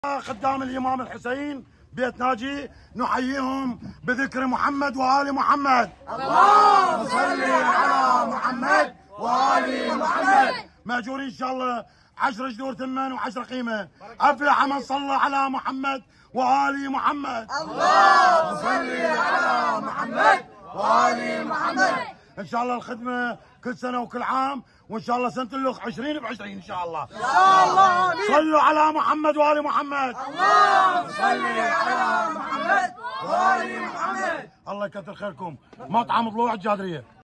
خدام الإمام الحسين بيت ناجي نحييهم بذكر محمد وآل محمد. اللهم صل على محمد وآل محمد. مأجورين إن شاء الله 10 جذور ثمن و10 قيمة. أفلح من صلى على محمد وآل محمد. اللهم صل على محمد وآل محمد. إن شاء الله الخدمة كل سنة وكل عام، وإن شاء الله سنة اللخ 20 ب20 إن شاء الله. إن شاء الله. صلوا على محمد وآل محمد. اللهم صل على محمد وآل محمد. الله يكثر خيركم. مطعم ضلوع الجادرية.